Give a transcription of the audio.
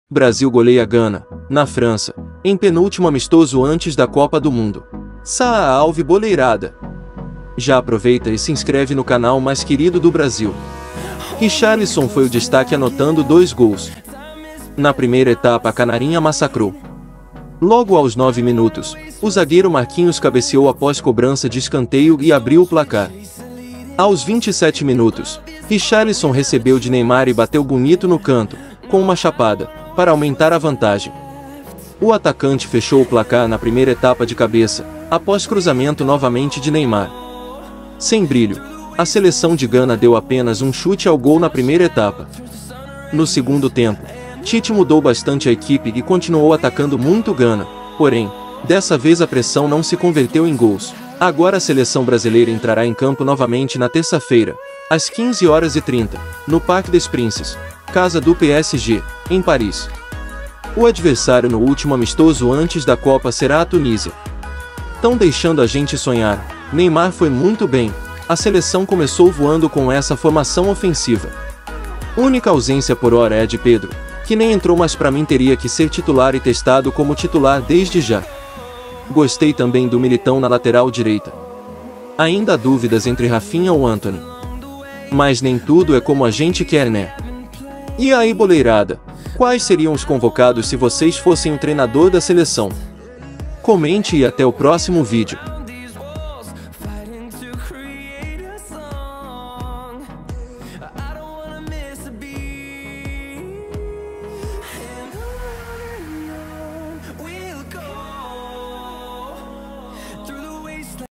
Brasil goleia Gana, na França, em penúltimo amistoso antes da Copa do Mundo. Salve boleirada! Já aproveita e se inscreve no canal mais querido do Brasil. Richarlison foi o destaque anotando 2 gols. Na primeira etapa a Canarinha massacrou. Logo aos 9 minutos, o zagueiro Marquinhos cabeceou após cobrança de escanteio e abriu o placar. Aos 27 minutos, Richarlison recebeu de Neymar e bateu bonito no canto, com uma chapada, para aumentar a vantagem. O atacante fechou o placar na primeira etapa de cabeça, após cruzamento novamente de Neymar. Sem brilho, a seleção de Gana deu apenas um chute ao gol na primeira etapa. No segundo tempo, Tite mudou bastante a equipe e continuou atacando muito Gana, porém, dessa vez a pressão não se converteu em gols. Agora a seleção brasileira entrará em campo novamente na terça-feira, às 15h30, no Parc des Princes, casa do PSG, em Paris. O adversário no último amistoso antes da Copa será a Tunísia. Tão deixando a gente sonhar, Neymar foi muito bem, a seleção começou voando com essa formação ofensiva. Única ausência por hora é a de Pedro, que nem entrou, mas pra mim teria que ser titular e testado como titular desde já. Gostei também do Militão na lateral direita. Ainda há dúvidas entre Rafinha ou Antony. Mas nem tudo é como a gente quer, né? E aí boleirada, quais seriam os convocados se vocês fossem o treinador da seleção? Comente e até o próximo vídeo.